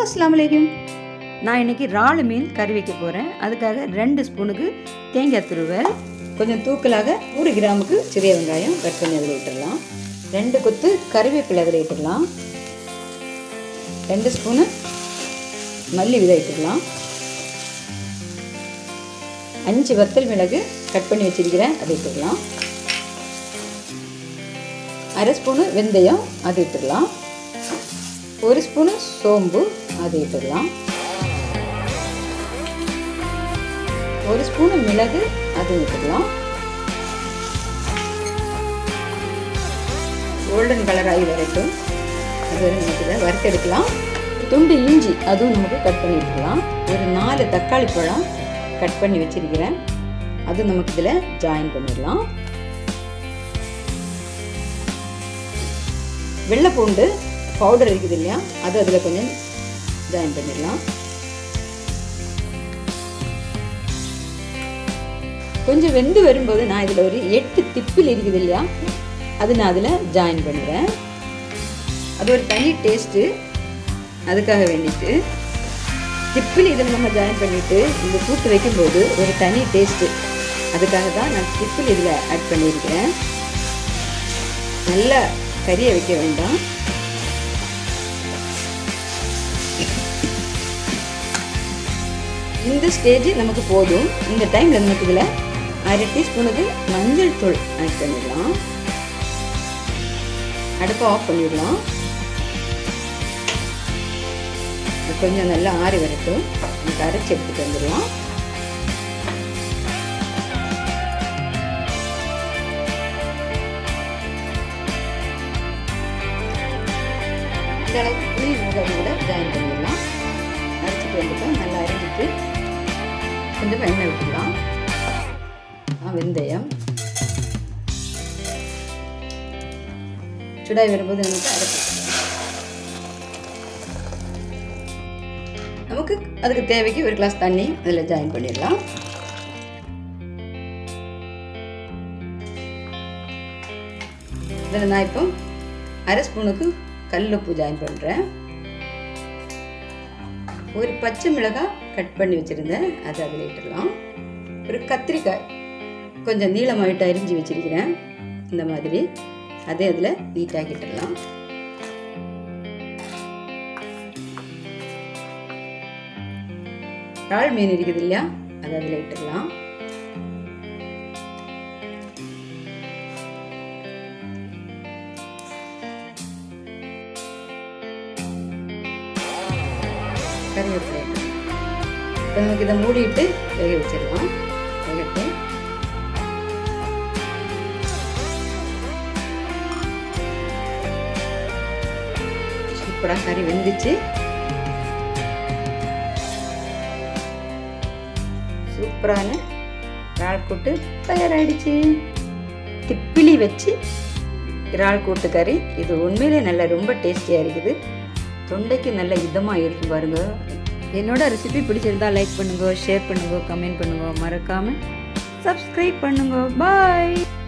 அஸ்ஸலாமு அலைக்கும். நான் இன்றைக்கி இறால் மீன் கறி வைக்க போகிறேன். அதுக்காக 2 ஸ்பூனுக்கு தேங்காய் துருவல், கொஞ்சம் தூக்கலாக 100 கிராமுக்கு சிறிய வெங்காயம் கட் பண்ணி அதில் இட்டுடலாம். 2 கொத்து கறிவேப்பிலை அதில் இட்டுடலாம். 2 ஸ்பூனு மல்லி விதை இட்டுடலாம். 5 வத்தல் மிளகு கட் பண்ணி வச்சிருக்கிறேன், அதை இட்டுடலாம். 1/2 ஸ்பூனு வெந்தயம் அது இட்டுடலாம். 1 ஸ்பூனு சோம்பு அது இட்டுடலாம். 1 ஸ்பூனு மிளகு அது இட்டுடலாம். கோல்டன் கலர் ஆகி வரட்டும், அது வரை நமக்கு இதை வறுத்தெடுக்கலாம். துண்டு இஞ்சி அதுவும் நமக்கு கட் பண்ணி விட்டுக்கலாம். ஒரு 4 தக்காளி பழம் கட் பண்ணி வச்சிருக்கிறேன், அது நமக்கு இதில் ஜாயின் பண்ணிடலாம். வெள்ளை பூண்டு பவுடர் இருக்குது இல்லையா, அது அதில் கொஞ்சம் ஜாயின் பண்ணிடலாம். கொஞ்சம் வெந்து வரும்போது நான் இதில் ஒரு 8 திப்பில் இருக்குது இல்லையா, அது நான் அதில் ஜாயின் பண்ணுறேன். அது ஒரு தனி டேஸ்ட்டு, அதுக்காக வேண்டிட்டு திப்பில் இதில் நம்ம ஜாயின் பண்ணிவிட்டு இந்த கூட்டு வைக்கும்போது ஒரு தனி டேஸ்ட்டு, அதுக்காக தான் நான் திப்பில் இதில் ஆட் பண்ணியிருக்கிறேன். நல்லா கறியை வைக்க வேண்டாம். இந்த ஸ்டேஜ் நமக்கு போதும். இந்த டைமில் நமக்கு இதில் 1/2 டீஸ்பூனுக்கு மஞ்சள் தூள் ஆட் பண்ணிடலாம். அடுப்பை ஆஃப் பண்ணிடலாம். கொஞ்சம் நல்லா ஆறி வரட்டும், நமக்கு அரைச்சி எடுத்துகிட்டு வந்துடலாம். இந்த அளவுக்கு புளி மிளகாய் கூட ஜாயின் பண்ணிடலாம். அரைச்சிட்டு வந்துட்டோம், நல்லா அரைஞ்சிட்டு கொஞ்சம் எண்ணெய் விட்டுக்கலாம். வெந்தயம் சுடாய் வரும்போது நமக்கு அரைச்சிக்கலாம். நமக்கு அதுக்கு தேவைக்கு 1 கிளாஸ் தண்ணி அதில் ஜாயின் பண்ணிடலாம். இதில் நான் இப்போ 1/2 ஸ்பூனுக்கு கல்லுப்பு ஜாயின் பண்ணுறேன். ஒரு பச்சை மிளகாய் கட் பண்ணி வச்சுருந்தேன், அதை அதில் இட்டுடலாம். ஒரு கத்திரிக்காய் கொஞ்சம் நீளமாயிட்டு அரிஞ்சு வச்சிருக்கிறேன், இந்த மாதிரி அதே அதில் நீட்டாக்கிட்டுடலாம். இறால் மீன் இருக்குது இல்லையா, அதை அதில் இட்டுடலாம். கறிவேப்பிலை இப்போ நமக்கு இதை மூடிட்டு வேக வச்சிடலாம். வேகட்டும். சூப்பராக கறி வெந்துச்சு. சூப்பரான இறால் கூட்டு தயாராகிடுச்சு. திப்பிலி வச்சு இறால் கூட்டு கறி, இது உண்மையிலே நல்ல ரொம்ப டேஸ்டியாக இருக்குது. தொண்டைக்கு நல்ல இதமாக இருக்கும் பாருங்க. என்னோட ரெசிபி பிடிச்சிருந்தா லைக் பண்ணுங்க, ஷேர் பண்ணுங்க, கமெண்ட் பண்ணுங்க, மறக்காமல் சப்ஸ்கிரைப் பண்ணுங்க. பாய்.